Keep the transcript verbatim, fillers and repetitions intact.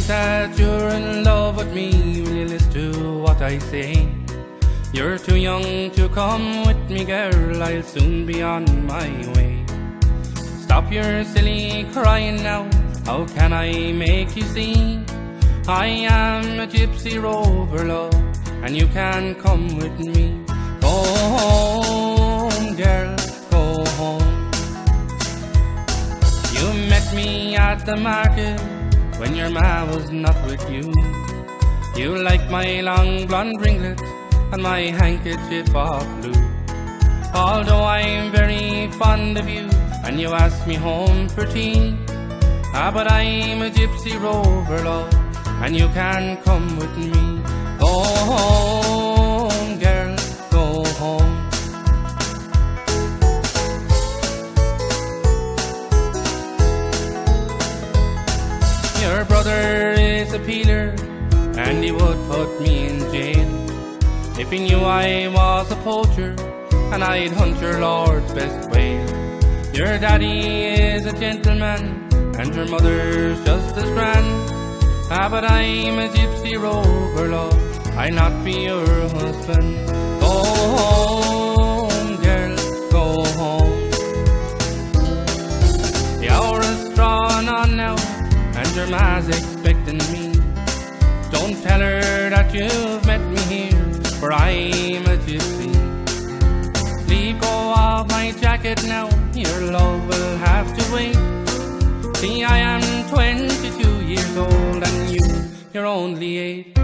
that you're in love with me, will you listen to what I say? You're too young to come with me, girl, I'll soon be on my way. Stop your silly crying now, how can I make you see? I am a gypsy rover, love, and you can come with me. Go home, girl, go home. You met me at the market when your ma was not with you. You like my long blonde ringlet and my handkerchief of blue. Although I'm very fond of you and you ask me home for tea, ah, but I'm a gypsy rover, love, and you can come with me. Go home, girl, go home. Your brother is a peeler and he would put me in jail if he knew I was a poacher and I'd hunt your lord's best whale. Your daddy is a gentleman and your mother's just as grand, ah, but I'm a gypsy rover, love, I'll not be your husband. Go home, girl, go home. The hour is drawing on now and your ma's expecting me. Don't tell her that you've met me here, for I'm a gypsy. Leave go of my jacket now, your love will have to wait. See, I am twenty-two years old and you, you're only eight.